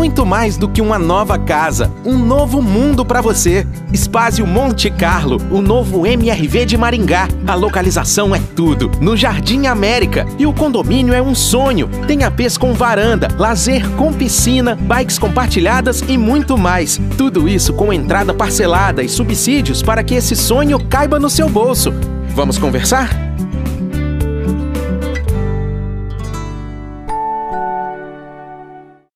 muito mais do que uma nova casa, um novo mundo para você. Espázio Monte Carlo, o novo MRV de Maringá. A localização é tudo, no Jardim América. E o condomínio é um sonho. Tem APs com varanda, lazer com piscina, bikes compartilhadas e muito mais. Tudo isso com entrada parcelada e subsídios para que esse sonho caiba no seu bolso. Vamos conversar?